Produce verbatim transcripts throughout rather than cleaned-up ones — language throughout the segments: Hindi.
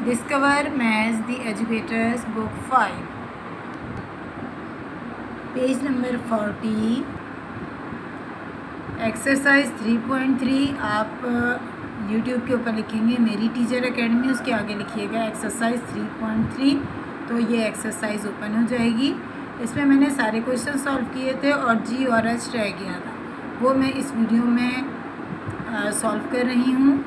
Discover Maths the Educators Book five, page number forty, exercise three point three. आप यूट्यूब के ऊपर लिखेंगे मेरी टीचर एकेडमी, उसके आगे लिखिएगा एक्सरसाइज थ्री पॉइंट थ्री, तो ये एक्सरसाइज ओपन हो जाएगी। इसमें मैंने सारे क्वेश्चन सॉल्व किए थे और जी और एच रह गया था, वो मैं इस वीडियो में सॉल्व कर रही हूँ।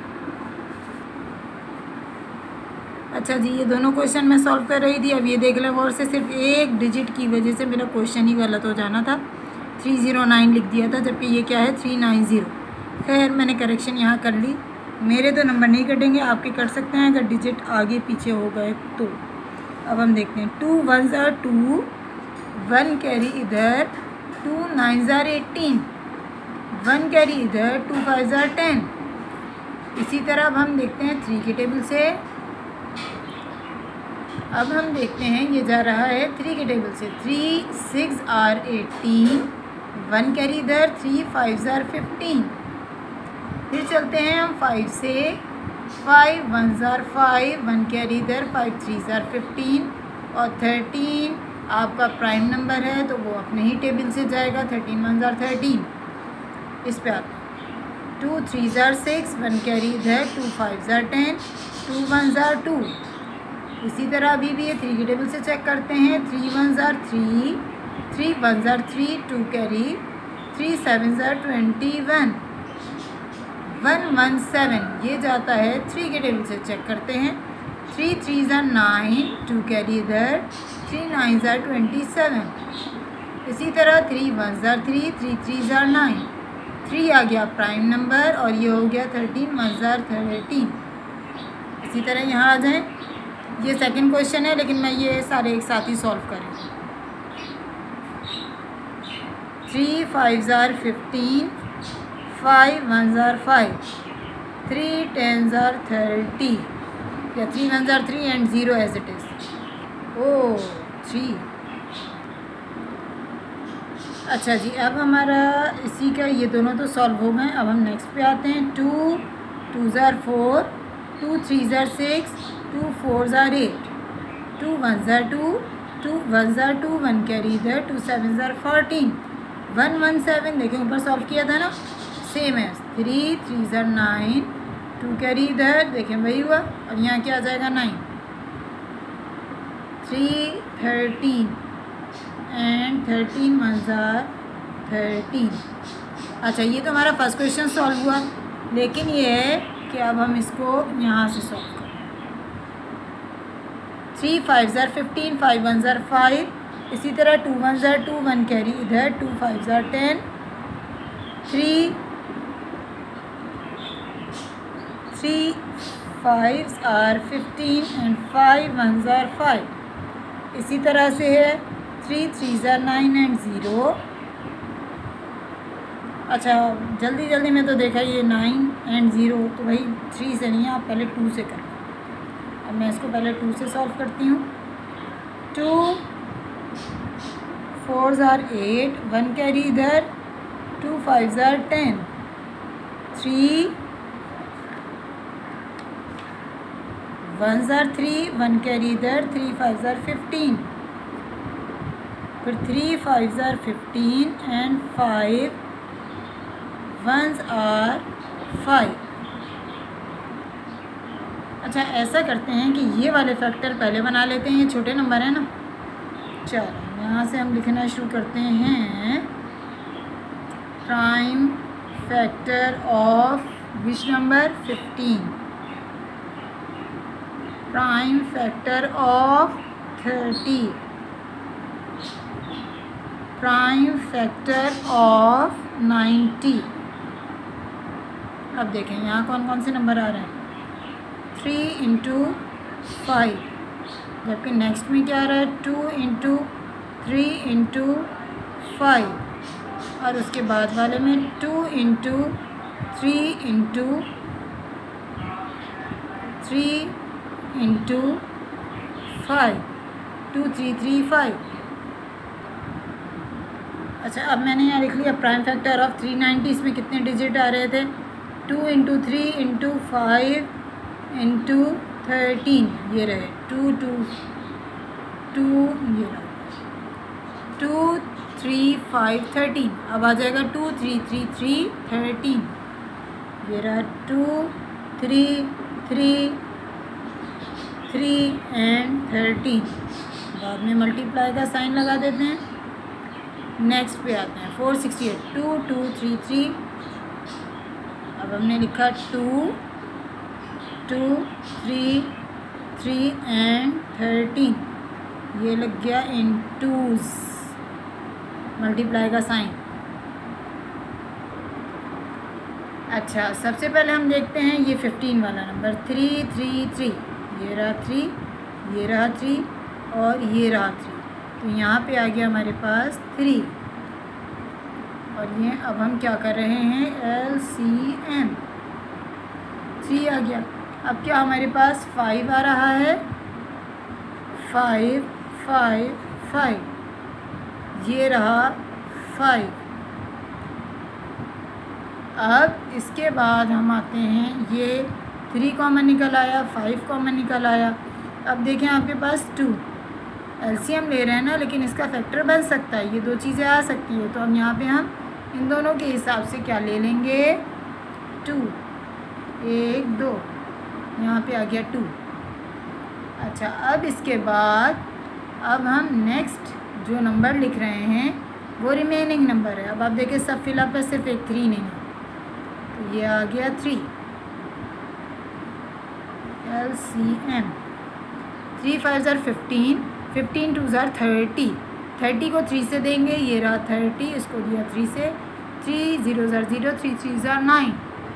अच्छा जी, ये दोनों क्वेश्चन मैं सॉल्व कर रही थी। अब ये देख लें गौर से, सिर्फ एक डिजिट की वजह से मेरा क्वेश्चन ही गलत हो जाना था। थ्री ज़ीरो नाइन लिख दिया था, जबकि ये क्या है थ्री नाइन ज़ीरो। खैर मैंने करेक्शन यहाँ कर ली। मेरे तो नंबर नहीं कटेंगे, आपके कट सकते हैं अगर डिजिट आगे पीछे हो गए तो। अब हम देखते हैं, two one are two, one carry इधर, two nine are eighteen, one carry इधर, टू फाइव ज़ार टेन। इसी तरह अब हम देखते हैं थ्री के टेबल से। अब हम देखते हैं ये जा रहा है थ्री के टेबल से, three six are eighteen, one carry इधर, थ्री फाइव ज़ार फिफ्टीन। फिर चलते हैं हम फाइव से, five one are five, one carry इधर, फाइव थ्री ज़ार फिफ्टीन। और थर्टीन आपका प्राइम नंबर है तो वो अपने ही टेबल से जाएगा, थर्टीन वन ज़ार थर्टीन। इस पे आते हैं, two three are six, one carry इधर, two five are ten, two one are two. इसी तरह अभी भी ये थ्री के टेबल से चेक करते हैं, three one are three, three one are three, two carry, three seven are twenty one, one one seven. ये जाता है थ्री के टेबल से, चेक करते हैं, three three are nine, two carry इधर, three nine are twenty seven. इसी तरह three one are three, three three are nine, three आ गया प्राइम नंबर और ये हो गया थर्टीन वन ज़ार थर्टीन। इसी तरह यहाँ आ जाएँ, ये सेकंड क्वेश्चन है लेकिन मैं ये सारे एक साथ ही सॉल्व करेंगे। Three five are fifteen, five one are five, three ten are thirty, या three one are three and zero as it is. O three. अच्छा जी, अब हमारा इसी का ये दोनों तो सॉल्व हो गए। अब हम नेक्स्ट पे आते हैं, two two are four, two three are six, two four are eight, two one are two, two one are two, one carry इधर, two seven are fourteen, one one seven. देखें ऊपर सॉल्व किया था ना, सेम है। Three three are nine, two carry इधर, देखें वही हुआ, और यहाँ क्या आ जाएगा nine, three thirteen and thirteen one are thirteen. अच्छा, ये तो हमारा फर्स्ट क्वेश्चन सॉल्व हुआ, लेकिन ये है कि अब हम इसको यहाँ से सॉल्व करें। Three five are fifteen, five one are five, इसी तरह two one are two, one carry इधर, two five are ten, three three five are fifteen and five one are five. इसी तरह से है three three are nine and zero. अच्छा, जल्दी जल्दी में तो देखा ये नाइन एंड ज़ीरो, तो भाई थ्री से नहीं, आप पहले टू से करें। अब मैं इसको पहले टू से सॉल्व करती हूँ। Two four are eight, one carry इधर, two five are ten, three one are three, one carry इधर, थ्री फाइव ज़ार फिफ्टीन, फिर three five are fifteen and five once are five. अच्छा, ऐसा करते हैं कि ये वाले फैक्टर पहले बना लेते हैं, ये छोटे नंबर है ना। चलो यहाँ से हम लिखना शुरू करते हैं, prime factor of which number, fifteen, prime factor of thirty, prime factor of ninety. अब देखें यहाँ कौन कौन से नंबर आ रहे हैं, थ्री इंटू फाइव, जबकि नेक्स्ट में क्या आ रहा है, two into three into five, और उसके बाद वाले में two into three into three into five, two three three five. अच्छा, अब मैंने यहाँ लिख लिया prime factor of three ninety. इसमें कितने डिजिट आ रहे थे, two into three into five into thirteen, ये रहे टू टू टू, ये रहा टू थ्री फाइव थर्टीन। अब आ जाएगा two three three three thirteen, ये रहा two three three three and thirteen. बाद में मल्टीप्लाई का साइन लगा देते हैं। नेक्स्ट पे आते हैं four sixty eight, two two three three. अब हमने लिखा two two three three and thirteen, ये लग गया इन टूज, मल्टीप्लाई का साइन। अच्छा, सबसे पहले हम देखते हैं ये फिफ्टीन वाला नंबर, थ्री थ्री थ्री, ये रहा थ्री, ये रहा थ्री और ये रहा थ्री, तो यहाँ पे आ गया हमारे पास थ्री। और ये अब हम क्या कर रहे हैं, एल सी एम, थ्री आ गया। अब क्या हमारे पास फाइव आ रहा है, फाइव फाइव फाइव, ये रहा फाइव। अब इसके बाद हम आते हैं, ये थ्री कॉमन निकल आया, फाइव कॉमन निकल आया। अब देखें आपके पास टू, एलसीएम ले रहे हैं ना, लेकिन इसका फैक्टर बन सकता है, ये दो चीज़ें आ सकती है। तो अब यहाँ पे हम इन दोनों के हिसाब से क्या ले लेंगे, टू, एक दो, यहाँ पे आ गया टू। अच्छा, अब इसके बाद अब हम नेक्स्ट जो नंबर लिख रहे हैं वो रिमेनिंग नंबर है। अब आप देखिए सब फिलअप है, सिर्फ एक थ्री नहीं है, तो ये आ गया three, L C M. Three five are fifteen, fifteen two are thirty, thirty को थ्री से देंगे, ये रहा थर्टी, इसको दिया थ्री से, three zero are zero, three three are nine.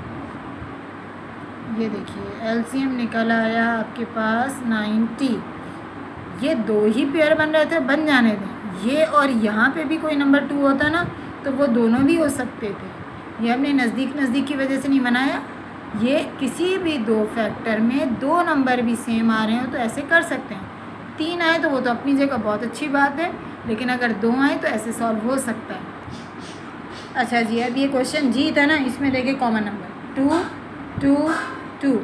ये देखिए एलसीएम निकल आया आपके पास नाइन्टी। ये दो ही पेयर बन रहे थे, बन जाने दें। ये और यहाँ पे भी कोई नंबर टू होता ना तो वो दोनों भी हो सकते थे। ये हमने नज़दीक नज़दीक की वजह से नहीं बनाया। ये किसी भी दो फैक्टर में दो नंबर भी सेम आ रहे हो तो ऐसे कर सकते हैं। तीन आए तो वो तो अपनी जगह बहुत अच्छी बात है, लेकिन अगर दो आए तो ऐसे सॉल्व हो सकता है। अच्छा जी, अब ये क्वेश्चन जी था ना, इसमें देखिए common number two two two.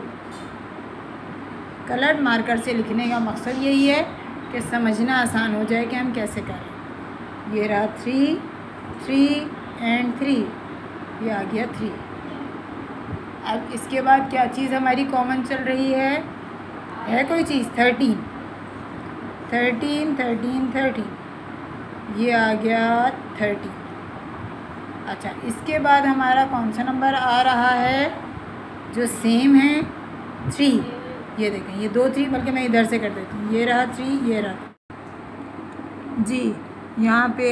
Coloured marker से लिखने का मकसद यही है कि समझना आसान हो जाए कि हम कैसे करें। ये रहा थ्री थ्री एंड थ्री, ये आ गया थ्री। अब इसके बाद क्या चीज़ हमारी कॉमन चल रही है, है कोई चीज़, थर्टीन थर्टीन थर्टीन थर्टीन, ये आ गया थर्टीन। अच्छा, इसके बाद हमारा कौन सा नंबर आ रहा है जो सेम है, थ्री। ये देखें, ये दो थ्री, बल्कि मैं इधर से कर देती हूँ, ये रहा थ्री, ये रहा जी। यहाँ पे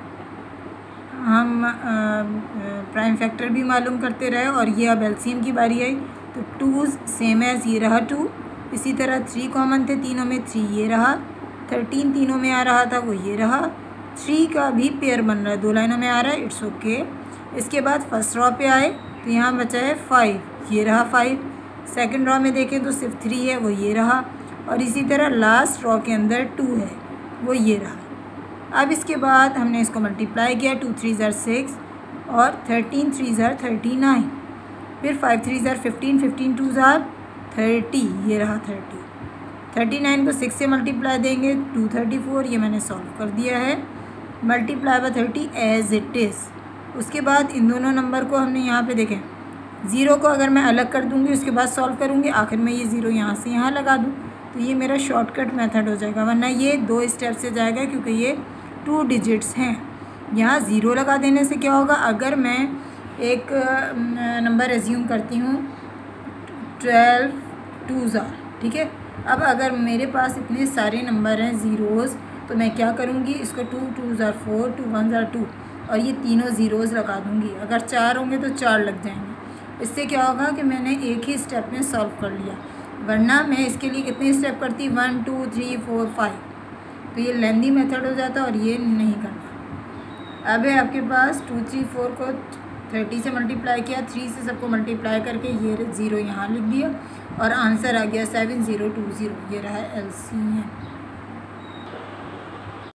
हम प्राइम फैक्टर भी मालूम करते रहे और ये अब एलसीएम की बारी आई। तो टूज़ सेम एज, ये रहा टू। इसी तरह थ्री कॉमन थे तीनों में, थ्री ये रहा। थर्टीन तीनों में आ रहा था, वो ये रहा। थ्री का भी पेयर बन रहा है, दो लाइनों में आ रहा है, इट्स ओके। इसके बाद फर्स्ट रॉ पे आए तो यहाँ बचा है फाइव, ये रहा फाइव। सेकंड रॉ में देखें तो सिर्फ थ्री है, वो ये रहा। और इसी तरह लास्ट रॉ के अंदर टू है, वो ये रहा। अब इसके बाद हमने इसको मल्टीप्लाई किया, टू थ्री ज़ार सिक्स और thirteen three are thirty nine. फिर five three are fifteen, fifteen two are thirty, ये रहा थर्टी। थर्टी नाइन को सिक्स से मल्टीप्लाई देंगे, टू थर्टी फोर, ये मैंने सॉल्व कर दिया है। Multiply by thirty as it is. उसके बाद इन दोनों नंबर को हमने यहाँ पे देखें, ज़ीरो को अगर मैं अलग कर दूँगी उसके बाद सॉल्व करूँगी, आखिर में ये ज़ीरो यहाँ से यहाँ लगा दूँ तो ये मेरा शॉर्टकट मेथड हो जाएगा, वरना ये दो स्टेप से जाएगा क्योंकि ये टू डिजिट्स हैं। यहाँ ज़ीरो लगा देने से क्या होगा, अगर मैं एक नंबर एज्यूम करती हूँ ट्वेल्व टू ज़ार, ठीक है। अब अगर मेरे पास इतने सारे नंबर हैं ज़ीरोज़, तो मैं क्या करूँगी, इसको two two are four, two one are two, और ये तीनों ज़ीरोज़ लगा दूँगी। अगर चार होंगे तो चार लग जाएंगे। इससे क्या होगा कि मैंने एक ही स्टेप में सॉल्व कर लिया, वरना मैं इसके लिए कितने स्टेप करती, one two three four five, तो ये लेंदी मेथड हो जाता और ये नहीं करना। अब है आपके पास टू थ्री फोर को थर्टी से मल्टीप्लाई किया, थ्री से सबको मल्टीप्लाई करके ये ज़ीरो यहाँ लिख दिया और आंसर आ गया सेवन ज़ीरो टू ज़ीरो, ये रहा एल सी एम।